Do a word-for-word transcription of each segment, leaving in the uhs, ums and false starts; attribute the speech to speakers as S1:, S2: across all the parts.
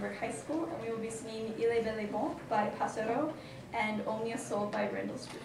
S1: Lindbergh High School, and we will be singing Il est bel et bon by Passero and Omnia Soul by Randall Street.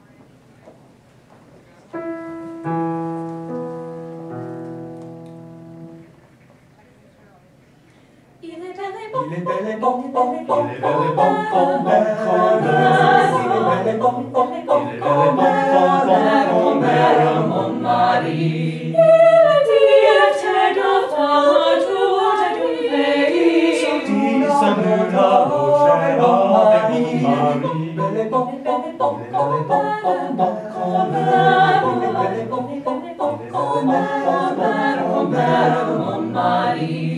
S1: Il est bel et bon,
S2: il est bel et bon, bon, il est bel et bon, bon, bon, colère. Il est bel et bon, bon, bon, il est bel et bon, bon, bon, colère, mon mari.
S3: Il dit te doffalo giù di lei.
S2: Sottile saluta voce Ave Mari. Bel e bon, bon, bon, il est bel e bon, bon, bon, colère. Il est bel e bon, bon, il est bel e bon, bon, bon, colère, mon mari.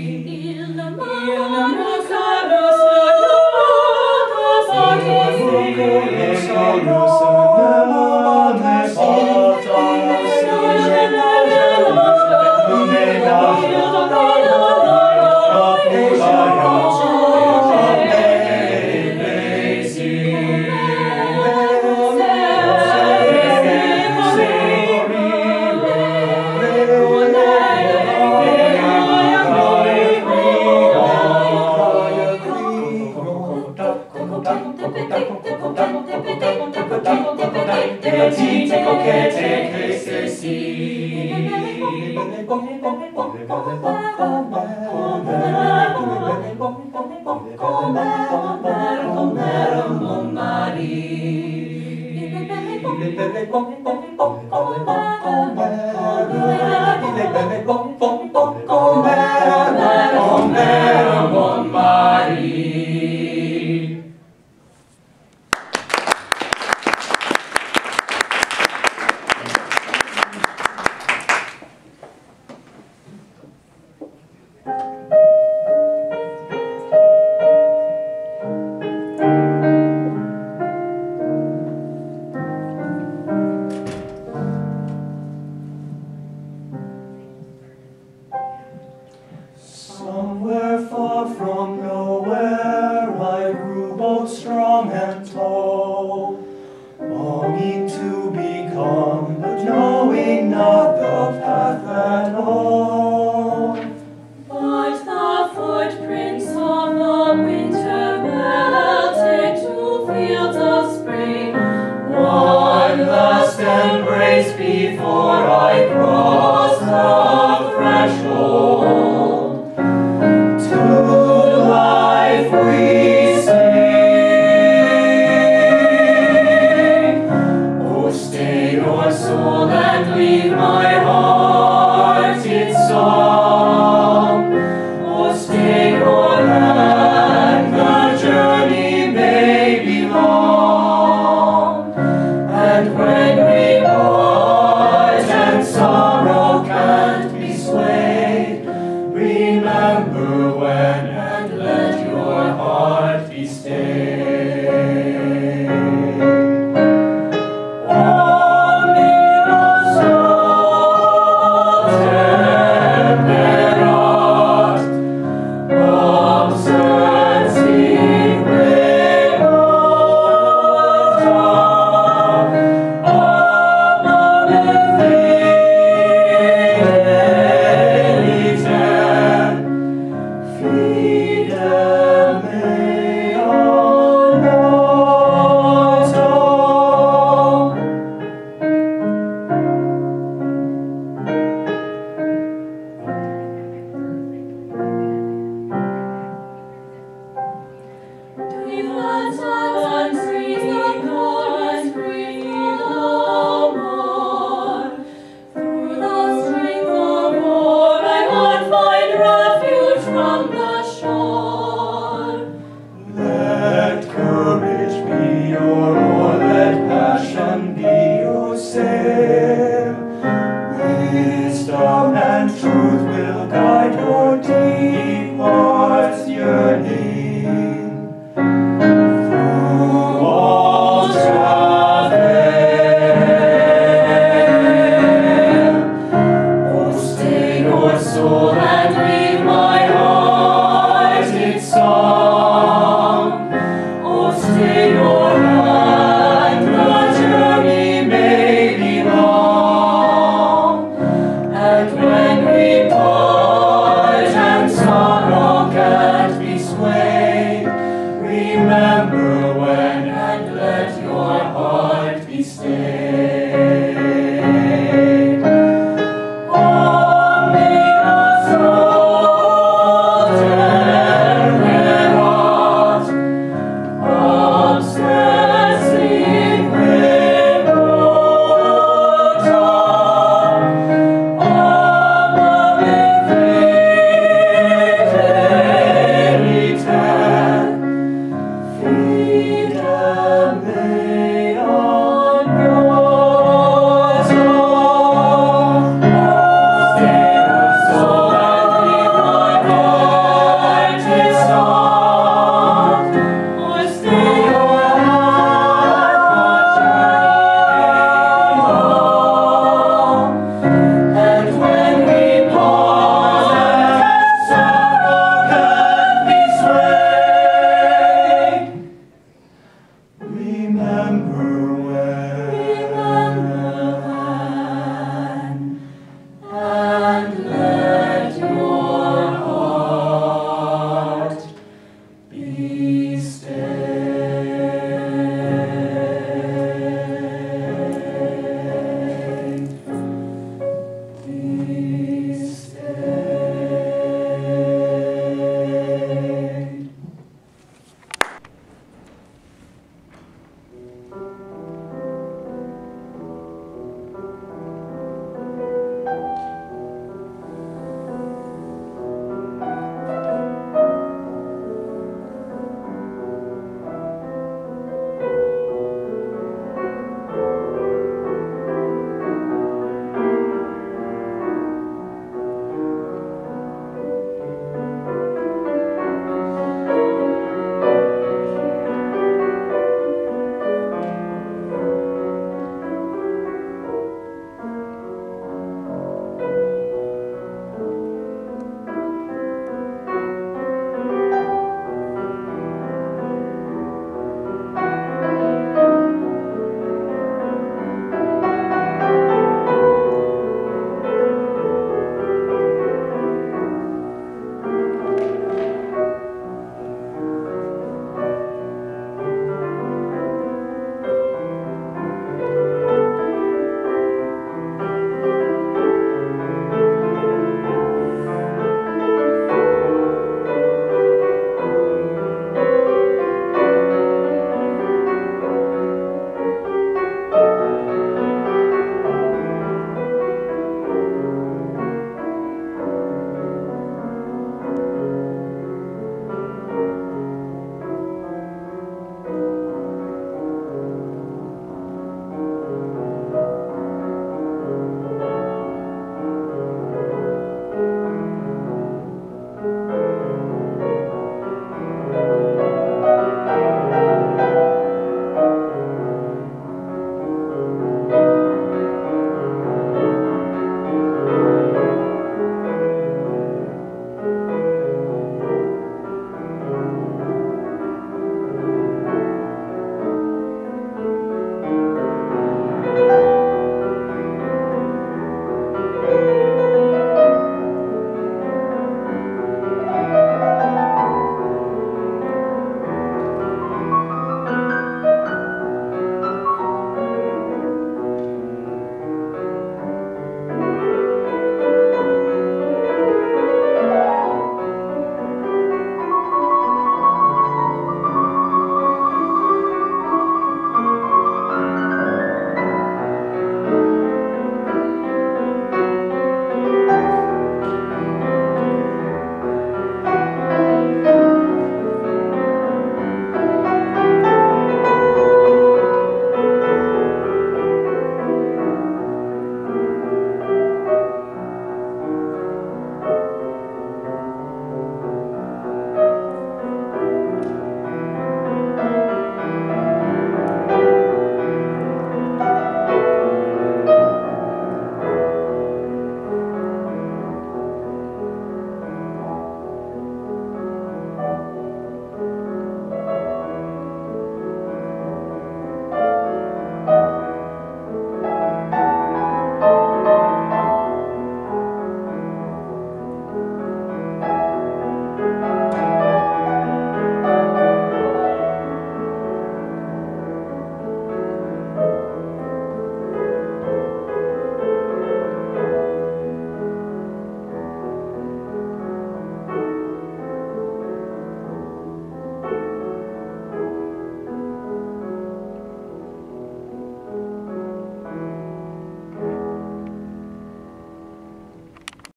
S2: Somewhere far from nowhere I grew both strong and tall, longing to become, but knowing not the path at all.
S3: But the footprints of the winter melted to fields of spring.
S2: One last embrace before I cross the threshold. Fidem